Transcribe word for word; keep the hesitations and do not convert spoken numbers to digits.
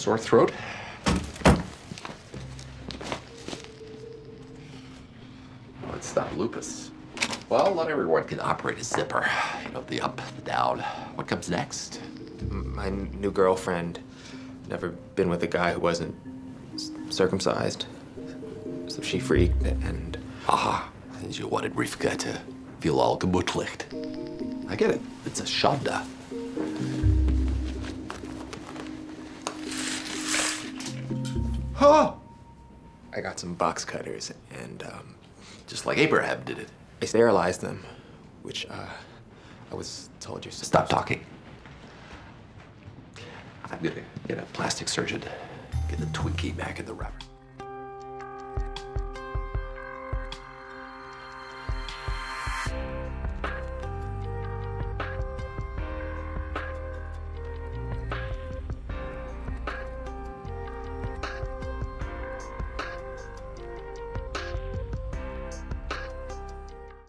Sore throat? Oh, it's not lupus. Well, not everyone can operate a zipper. You know, the up, the down. What comes next? My new girlfriend. Never been with a guy who wasn't circumcised. So she freaked and... Aha. And you wanted Rivka to feel all gemütlich. I get it. It's a Shonda. Huh! I got some box cutters and, um... just like Abraham did it. I sterilized them, which, uh, I was told you're supposed Stop to. talking. I'm gonna get a plastic surgeon, get the Twinkie back in the wrapper.